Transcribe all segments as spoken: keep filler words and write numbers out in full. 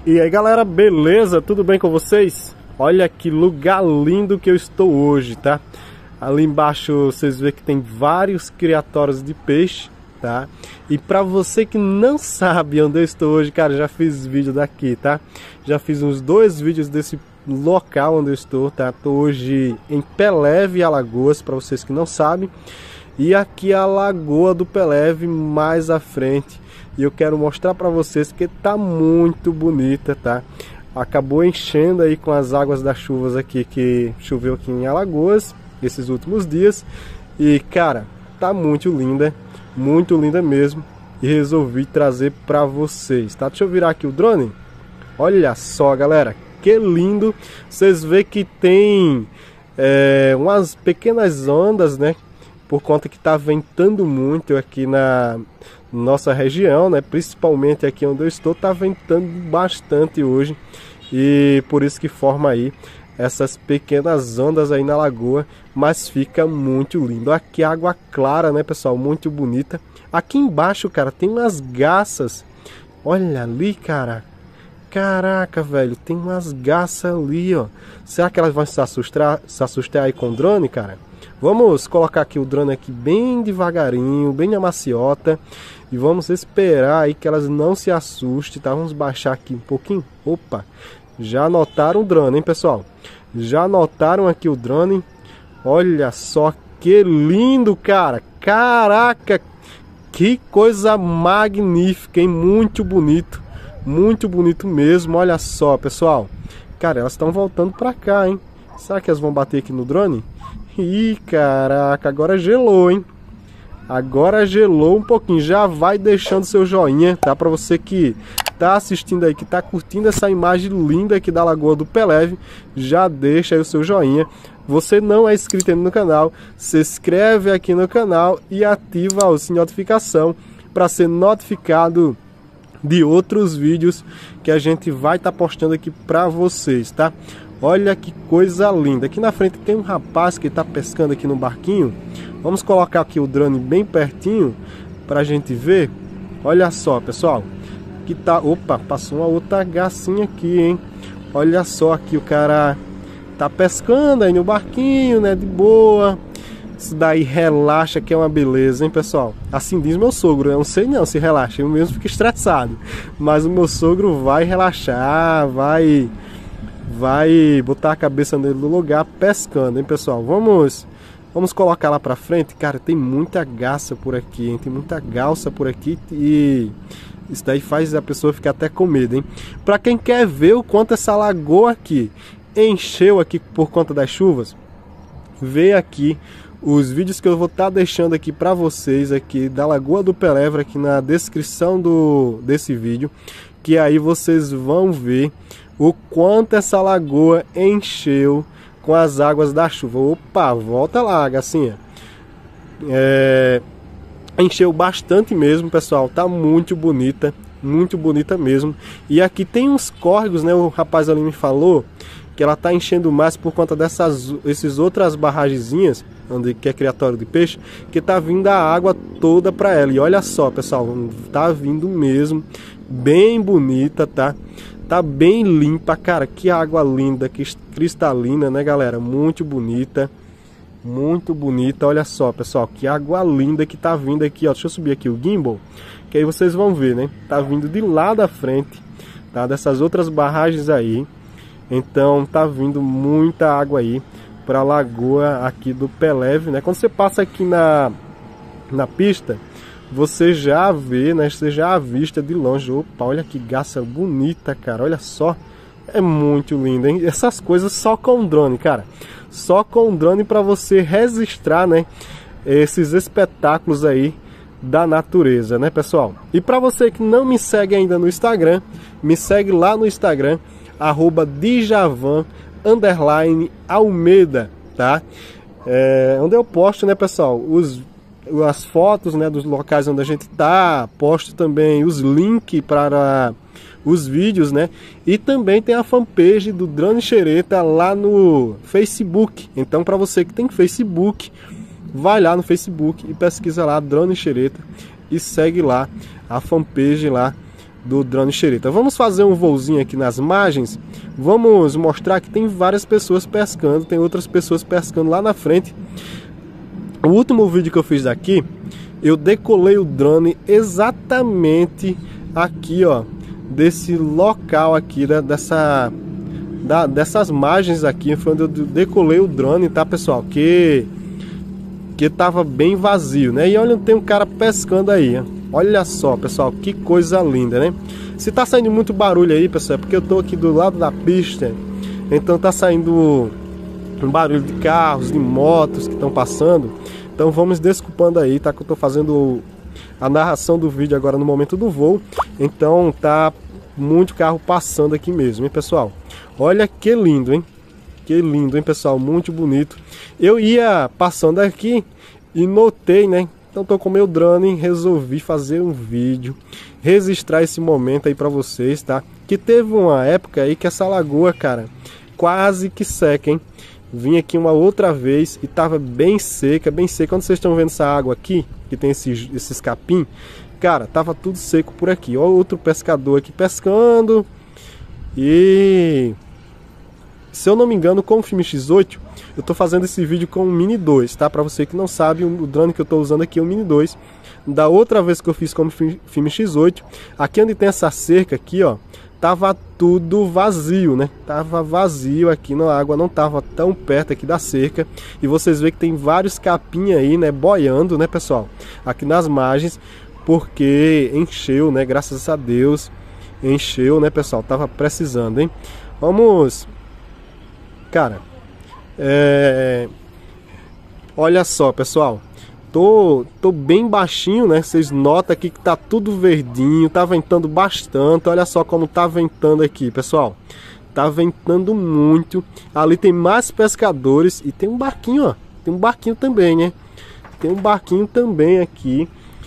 E aí galera, beleza? Tudo bem com vocês? Olha que lugar lindo que eu estou hoje, tá? Ali embaixo vocês veem que tem vários criatórios de peixe, tá? E pra você que não sabe onde eu estou hoje, cara, já fiz vídeo daqui, tá? Já fiz uns dois vídeos desse local onde eu estou, tá? Tô hoje em Peleve, Alagoas, pra vocês que não sabem. E aqui a Lagoa do Peleve, mais à frente. E eu quero mostrar para vocês que tá muito bonita, tá? Acabou enchendo aí com as águas das chuvas aqui, que choveu aqui em Alagoas esses últimos dias. E cara, tá muito linda, muito linda mesmo. E resolvi trazer para vocês, tá? Deixa eu virar aqui o drone. Olha só, galera, que lindo. Vocês veem que tem é, umas pequenas ondas, né? Por conta que tá ventando muito aqui na nossa região, né? Principalmente aqui onde eu estou, tá ventando bastante hoje. E por isso que forma aí essas pequenas ondas aí na lagoa. Mas fica muito lindo. Aqui água clara, né, pessoal? Muito bonita. Aqui embaixo, cara, tem umas garças. Olha ali, cara. Caraca, velho, tem umas garças ali, ó. Será que elas vão se assustar, se assustar aí com o drone, cara? Vamos colocar aqui o drone aqui bem devagarinho, bem na maciota. E vamos esperar aí que elas não se assustem, tá? Vamos baixar aqui um pouquinho. Opa, já notaram o drone, hein, pessoal? Já notaram aqui o drone? Olha só que lindo, cara. Caraca, que coisa magnífica, hein? Muito bonito. Muito bonito mesmo, olha só, pessoal. Cara, elas estão voltando pra cá, hein? Será que elas vão bater aqui no drone? Ih, caraca, agora gelou, hein? Agora gelou um pouquinho. Já vai deixando seu joinha, tá? Pra você que tá assistindo aí, que tá curtindo essa imagem linda aqui da Lagoa do Peleve, já deixa aí o seu joinha. Você não é inscrito ainda no canal, se inscreve aqui no canal e ativa o sininho de notificação para ser notificado de outros vídeos que a gente vai estar tá postando aqui para vocês, tá? Olha que coisa linda. Aqui na frente tem um rapaz que está pescando aqui no barquinho. Vamos colocar aqui o drone bem pertinho para a gente ver. Olha só, pessoal. Que tá... Opa, passou uma outra garcinha aqui, hein? Olha só aqui, o cara tá pescando aí no barquinho, né? De boa. Isso daí relaxa, que é uma beleza, hein, pessoal? Assim diz meu sogro. Eu não sei não se relaxa, eu mesmo fico estressado. Mas o meu sogro vai relaxar, vai... vai botar a cabeça nele no lugar pescando, hein, pessoal? Vamos vamos colocar lá pra frente. Cara, tem muita garça por aqui, hein? Tem muita galça por aqui e isso daí faz a pessoa ficar até com medo, hein? Pra quem quer ver o quanto essa lagoa aqui encheu aqui por conta das chuvas, vê aqui os vídeos que eu vou estar tá deixando aqui pra vocês aqui da Lagoa do Peleve aqui na descrição do, desse vídeo, que aí vocês vão ver o quanto essa lagoa encheu com as águas da chuva. Opa, volta lá, Gacinha. É, encheu bastante mesmo, pessoal. Tá muito bonita, muito bonita mesmo. E aqui tem uns córregos, né? O rapaz ali me falou que ela tá enchendo mais por conta dessas esses outras barragenzinhas, onde que é criatório de peixe, que tá vindo a água toda para ela. E olha só, pessoal, tá vindo mesmo, bem bonita, tá? Tá bem limpa, cara, que água linda, que cristalina, né, galera? Muito bonita, muito bonita. Olha só, pessoal, que água linda que tá vindo aqui, ó. Deixa eu subir aqui o gimbal, que aí vocês vão ver, né? Tá vindo de lá da frente, tá? Dessas outras barragens aí. Então tá vindo muita água aí pra lagoa aqui do Peleve, né? Quando você passa aqui na, na pista, você já vê, né? Você já avista de longe. Opa, olha que garça bonita, cara. Olha só. É muito lindo, hein? Essas coisas só com drone, cara. Só com drone para você registrar, né? Esses espetáculos aí da natureza, né, pessoal? E para você que não me segue ainda no Instagram, me segue lá no Instagram, arroba Djavan underline Almeida, tá? É, onde eu posto, né, pessoal, os as fotos, né, dos locais onde a gente tá, posto também os links para os vídeos, né, e também tem a fanpage do Drone Xereta lá no Facebook. Então, para você que tem Facebook, vai lá no Facebook e pesquisa lá Drone Xereta e segue lá a fanpage lá do drone xereta. Vamos fazer um voozinho aqui nas margens. Vamos mostrar que tem várias pessoas pescando, tem outras pessoas pescando lá na frente. O último vídeo que eu fiz daqui, eu decolei o drone exatamente aqui, ó, desse local aqui, da, dessa, da, dessas margens aqui, foi onde eu decolei o drone, tá, pessoal? Que, que tava bem vazio, né? E olha, tem um cara pescando aí, ó. Olha só, pessoal, que coisa linda, né? Se tá saindo muito barulho aí, pessoal, é porque eu tô aqui do lado da pista, então tá saindo um barulho de carros, de motos que estão passando. Então vamos desculpando aí, tá? Que eu tô fazendo a narração do vídeo agora no momento do voo. Então tá muito carro passando aqui mesmo, hein, pessoal? Olha que lindo, hein? Que lindo, hein, pessoal? Muito bonito. Eu ia passando aqui e notei, né? Então tô com meu drone, resolvi fazer um vídeo, registrar esse momento aí pra vocês, tá? Que teve uma época aí que essa lagoa, cara, quase que seca, hein? Vim aqui uma outra vez e tava bem seca, bem seca. Quando vocês estão vendo essa água aqui, que tem esses, esses capim, cara, tava tudo seco por aqui. Ó, outro pescador aqui pescando. E se eu não me engano, com o Filme X oito, eu tô fazendo esse vídeo com o Mini dois, tá? Pra você que não sabe, o drone que eu tô usando aqui é o Mini dois. Da outra vez que eu fiz com o Filme X oito, aqui onde tem essa cerca aqui, ó, tava tudo vazio, né? Tava vazio aqui, a água não tava tão perto aqui da cerca. E vocês veem que tem vários capim aí, né? Boiando, né, pessoal? Aqui nas margens, porque encheu, né? Graças a Deus, encheu, né, pessoal? Tava precisando, hein? Vamos... Cara, é... olha só, pessoal. Tô, tô bem baixinho, né? Vocês notam aqui que tá tudo verdinho, tá ventando bastante. Olha só como tá ventando aqui, pessoal. Tá ventando muito. Ali tem mais pescadores e tem um barquinho, ó. Tem um barquinho também, né? Tem um barquinho também aqui.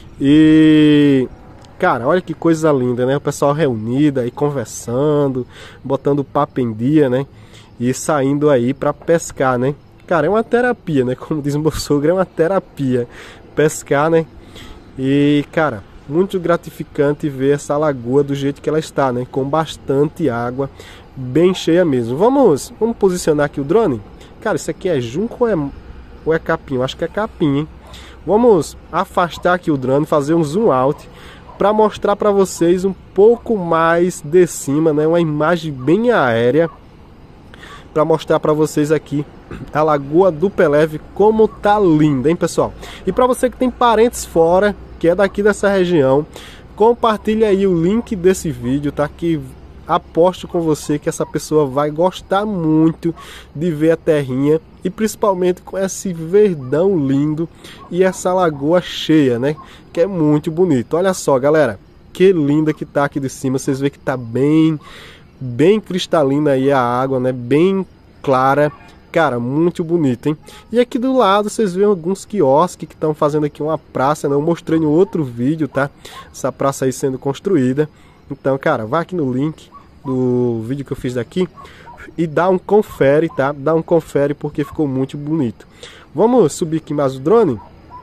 E... cara, olha que coisa linda, né? O pessoal reunido aí, conversando, botando papo em dia, né? E saindo aí pra pescar, né? Cara, é uma terapia, né? Como diz meu sogro, é uma terapia pescar, né? E, cara, muito gratificante ver essa lagoa do jeito que ela está, né? Com bastante água, bem cheia mesmo. Vamos, vamos posicionar aqui o drone? Cara, isso aqui é junco ou é, ou é capim? Eu acho que é capim, hein? Vamos afastar aqui o drone, fazer um zoom out para mostrar para vocês um pouco mais de cima, né? Uma imagem bem aérea, para mostrar para vocês aqui a Lagoa do Peleve, como tá linda, hein, pessoal? E para você que tem parentes fora, que é daqui dessa região, compartilha aí o link desse vídeo, tá? Que aposto com você que essa pessoa vai gostar muito de ver a terrinha, e principalmente com esse verdão lindo e essa lagoa cheia, né? Que é muito bonito. Olha só, galera, que linda que tá aqui de cima. Vocês veem que tá bem... bem cristalina aí a água, né? Bem clara. Cara, muito bonito, hein? E aqui do lado vocês veem alguns quiosques que estão fazendo aqui uma praça, né? Eu mostrei no outro vídeo, tá? Essa praça aí sendo construída. Então, cara, vai aqui no link do vídeo que eu fiz daqui e dá um confere, tá? Dá um confere porque ficou muito bonito. Vamos subir aqui mais o drone?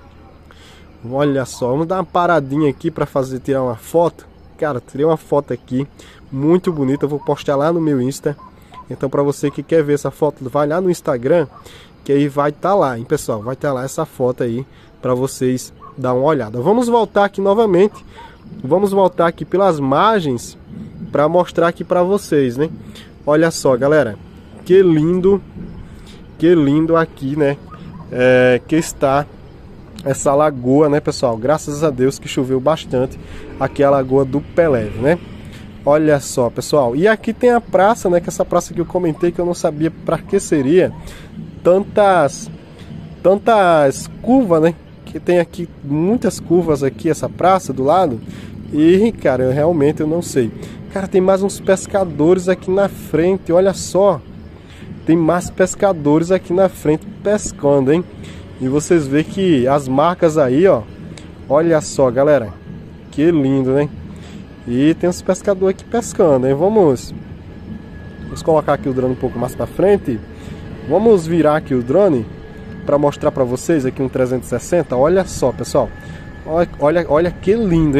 Olha só, vamos dar uma paradinha aqui para fazer, tirar uma foto. Cara, tirei uma foto aqui muito bonita, eu vou postar lá no meu Insta. Então, para você que quer ver essa foto, vai lá no Instagram, que aí vai estar tá lá, hein, pessoal? Vai estar tá lá essa foto aí para vocês dar uma olhada. Vamos voltar aqui novamente. Vamos voltar aqui pelas margens para mostrar aqui para vocês, né? Olha só, galera, que lindo, que lindo aqui, né? É, que está essa lagoa, né, pessoal? Graças a Deus que choveu bastante. Aqui é a Lagoa do Peleve, né? Olha só, pessoal. E aqui tem a praça, né? Que essa praça que eu comentei que eu não sabia para que seria tantas tantas curvas, né? Que tem aqui muitas curvas aqui essa praça do lado. E, cara, eu realmente eu não sei. Cara, tem mais uns pescadores aqui na frente. Olha só. Tem mais pescadores aqui na frente pescando, hein? E vocês veem que as marcas aí, ó. Olha só, galera. Que lindo, né? E tem uns pescadores aqui pescando, hein? Vamos, vamos colocar aqui o drone um pouco mais para frente. Vamos virar aqui o drone para mostrar para vocês aqui um trezentos e sessenta. Olha só, pessoal. Olha, olha, olha que lindo, hein?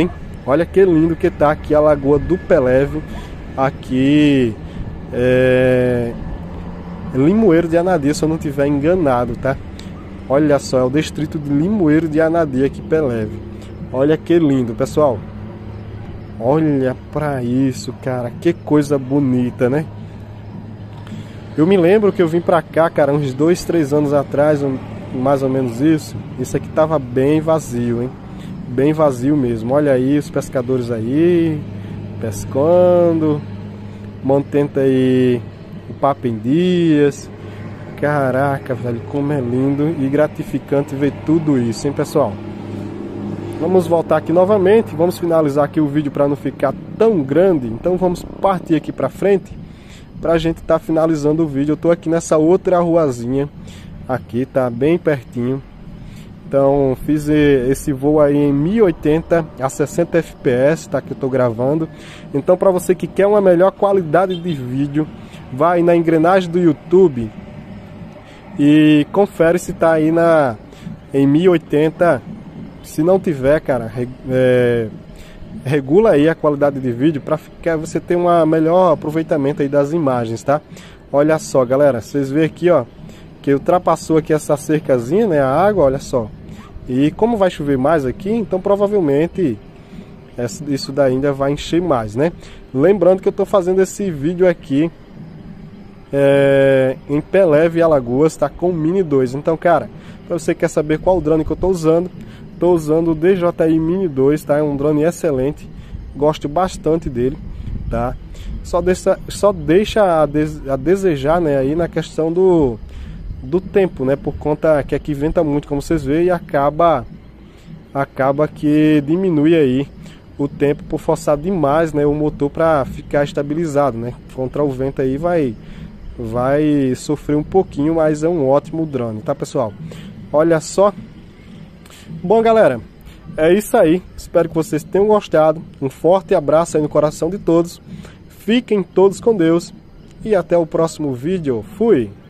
Olha que lindo que tá aqui a Lagoa do Peleve, aqui é Limoeiro de Anadia, se eu não tiver enganado, tá? Olha só, é o distrito de Limoeiro de Anadia aqui, Peleve. Olha que lindo, pessoal. Olha pra isso, cara, que coisa bonita, né? Eu me lembro que eu vim pra cá, cara, uns dois, três anos atrás, mais ou menos isso. Isso aqui tava bem vazio, hein? Bem vazio mesmo. Olha aí os pescadores aí, pescando, mantendo aí o papo em dias. Caraca, velho, como é lindo e gratificante ver tudo isso, hein, pessoal? Vamos voltar aqui novamente, vamos finalizar aqui o vídeo para não ficar tão grande. Então vamos partir aqui para frente pra gente estar tá finalizando o vídeo. Eu tô aqui nessa outra ruazinha aqui, tá bem pertinho. Então fiz esse voo aí em mil e oitenta a sessenta F P S, tá, que eu tô gravando. Então para você que quer uma melhor qualidade de vídeo, vai na engrenagem do YouTube e confere se tá aí na em mil e oitenta. Se não tiver, cara, é, regula aí a qualidade de vídeo para ficar você ter um melhor aproveitamento aí das imagens, tá? Olha só, galera, vocês veem aqui, ó, que ultrapassou aqui essa cercazinha, né, a água, olha só. E como vai chover mais aqui, então provavelmente isso daí ainda vai encher mais, né? Lembrando que eu tô fazendo esse vídeo aqui é, em Peleve e Alagoas, tá, com o Mini dois. Então, cara, para você que quer saber qual drone que eu tô usando, tô usando o D J I Mini dois, tá? É um drone excelente, gosto bastante dele, tá? Só deixa, só deixa a, des, a desejar, né, aí na questão do, do tempo, né? Por conta que aqui venta muito, como vocês veem, e acaba, acaba que diminui aí o tempo por forçar demais, né, o motor para ficar estabilizado, né? Contra o vento aí vai, vai sofrer um pouquinho, mas é um ótimo drone, tá, pessoal? Olha só. Bom, galera, é isso aí. Espero que vocês tenham gostado. Um forte abraço aí no coração de todos. Fiquem todos com Deus. E até o próximo vídeo. Fui!